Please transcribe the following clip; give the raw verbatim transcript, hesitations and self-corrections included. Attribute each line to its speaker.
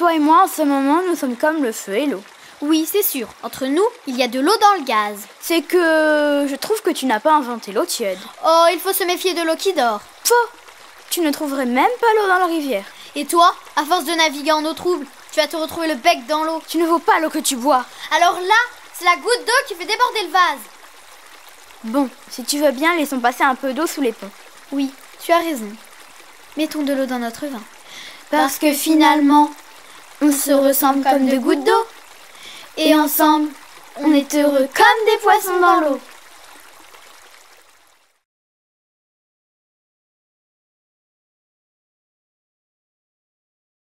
Speaker 1: Toi et moi, en ce moment, nous sommes comme le feu et l'eau.
Speaker 2: Oui, c'est sûr. Entre nous, il y a de l'eau dans le gaz.
Speaker 1: C'est que je trouve que tu n'as pas inventé l'eau tiède.
Speaker 2: Oh, il faut se méfier de l'eau qui dort.
Speaker 1: Faux! Tu ne trouverais même pas l'eau dans la rivière.
Speaker 2: Et toi, à force de naviguer en eau trouble, tu vas te retrouver le bec dans l'eau.
Speaker 1: Tu ne vaux pas l'eau que tu bois.
Speaker 2: Alors là, c'est la goutte d'eau qui fait déborder le vase.
Speaker 1: Bon, si tu veux bien, laissons passer un peu d'eau sous les ponts.
Speaker 2: Oui, tu as raison. Mettons de l'eau dans notre vin.
Speaker 1: Parce que finalement, on se ressemble comme deux gouttes d'eau. Et ensemble, on est heureux comme des poissons dans l'eau.